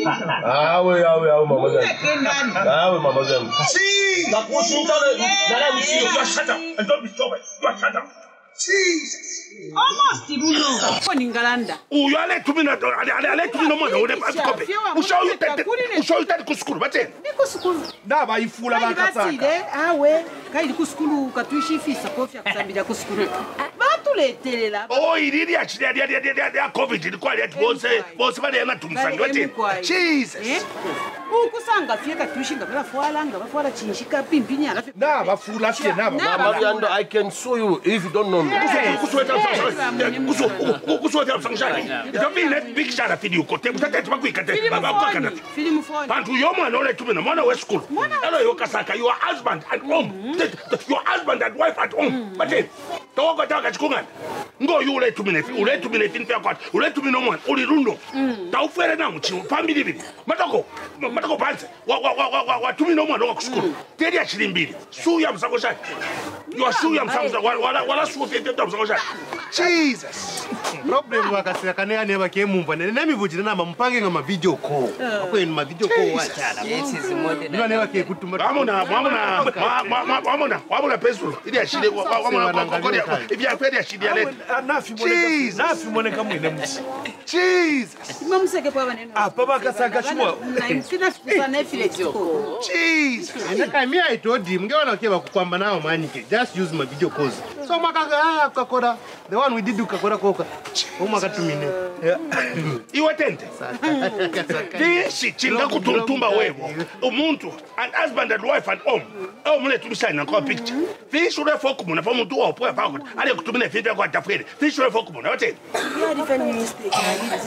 Awe mama zangu. Awe mama zangu. See. Na kushindana na msio you shut up and don't be stupid. You shut up. Jesus. Almost ibuno. Koni ngalanda. Uyo ale tumina mwana ule pasikope. Ushoyu tadi kuskulu bateni. Kuskulu. Da bayifula bakasaka. Awe, kaidi kuskulu katuishi fisa kofi akusambira kuskulu. Batuletelela. Oh, iriri ya COVID ilikuwa ya bose bale yana tumusangi bateni. Jesus. Ukusanga fie katuishi ngabela fuala chinshika pimpinya. Da bafula fie na Mama, I can show you if you don't know me. Kusweta msangshani. Itapile picture na video kote. Mtatete bakuikate. Babakana. Film phone. Bantu yoma na ole tumena mwana we school. Hello yokasaka your husband at home. Your husband and wife at home. But toka taka chikungana. Ngo yule tumene finfia kwat. Ule tumino mwana uli rundo. Taufere na mchi family bibi. Matako panze. Wa tumino mwana wa school. Teri ya chilimbili. Suya msangoshani. You are sure I'm something wala sufi msangoshani. Jesus. Problem wakasaka ne ane bakemumva ne mivujina na mpange ngama video call. Ako en ma video call wachala. Yes is modern. Ndio ne bakekutuma. Wamona pesulo. Ili ashide wamona ibya kweli ashide yale. Nafi moneka mwene mti. Jesus. Mamseke pa banene. Apa bakasaka shwa. Na imfina kusana efiletiko. Jesus. Ndaka mimi I told him ngeona ke bakukwamba nawo manike. Just use my video calls. So makaka kakora the one we did ukakora koka. Umakatumine. Iwe tente. This chinga kutumba wewe. Umuntu and husband and wife and home. Mule tumishana kwa picture. Fish ule fokumuna fa muntu wa poa pa kuti. Ale kutumine feedback kwa tafrede. Fish ule fokumuna wote. Yeah, different mistake.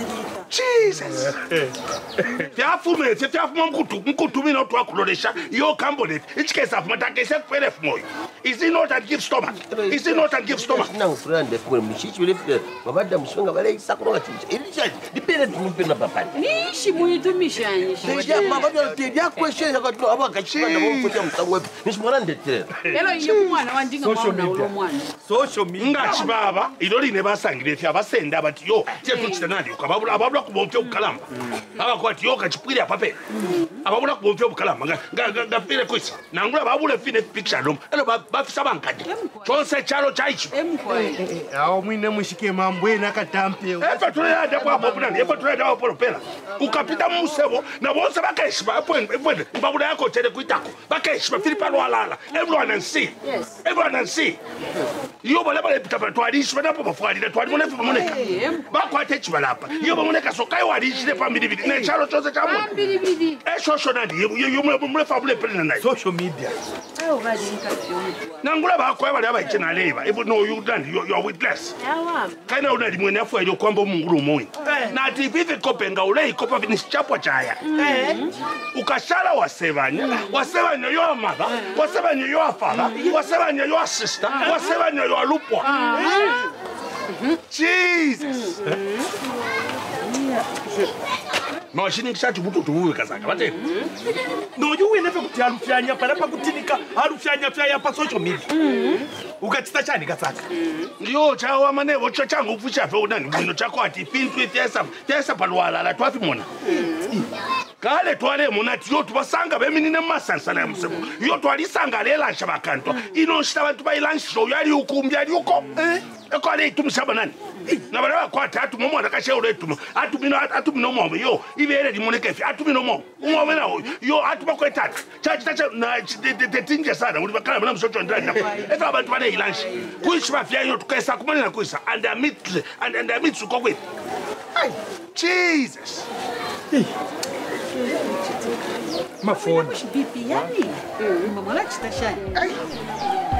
Jesus. Tiafume mkutumina otwa kulolesha yo cambonate. Ichikesa matake se kwele fumoyo. Is it not and give stomach? Is it not and give stomach? Now friend for mshichi ule babada mshonga bale isakuro chicha. Ilisha dependent mpena papa. Nishi muitu mishani. Ya babada ya question yakatwa abakachika na mfuta mtangwe. Nishimwana ndetera. Hello iyo mwana wandinga mwana ulo mwana. Social media. Ngachi baba idoli ne basangire fya basenda bati yo chetu chitanali ababula kubomfya ukalamba. Abakwati yo kachipwira pape. Ababula kubomfya ukalamba ngafire kwisi. Nangula babule fine picture dom. Elo bafisa bankadi. Chonse chalo chaicho. Awo mwine mushike mambwe nakatampe. Efa tuleda kwa bobulani, efa tuleda wa polopela. Ukapita musebo na bonse bakeshima epwende babula yako tele kuitako. Bakeshima Philippa Lwalala. Everyone and see. Yes. Everyone and see. Yo bale pita twalishi badapo bafwalira twali mone fumoneka. Bakwate chibalapa. Yo bamoneka sokai walishi ne family bidi. Ne chalo chose chamu. Bidi. Shosho nandi yo mule family pele na. Social media. Ayo gadi nkafyo. Nangula bakwa bali abachina leba. Even no you done you are witless. Yawa. Kana unali mwene afu yo kwamba munguru moyi. Na tivivi kopenga ule ikopa vinichapwa chaya. Ukashala wasebanya yo amaba, wasebanya yo afala, wasebanya yo sister, wasebanya yo alupwa. Jesus. No shini kishati butu tuwe kazaka bate. No you will never kuti alufyanya palapa kutinika alufyanya fya pa social media. Ukatita chani kasaka. Ndiyo chawa manevo changu ufusha fe unani mwino chako ati fintu tesa palwala la twafi mona. Kale twale monati yo tubasanga beminine masansa na musebo. Yo twalisanga lela nshabakanto. Ino shita bantu bayilansho yali ukumbya yuko. Eko ale itumshaba nani? Na bala kwa tatu momo nakashe ule tumo. Atumino momo yo ibere limoneke fi atumino momo. Umome na yo atuma kwa tatu. Chachi na tinja sana muri bakala bana mshoto ndani na. Eko abantu bale ilanshi. Kuishwa fya yo tukesa kumani na kuisa and amid suko with. Jesus. My phone. Bibi yani. Mama la chitashani.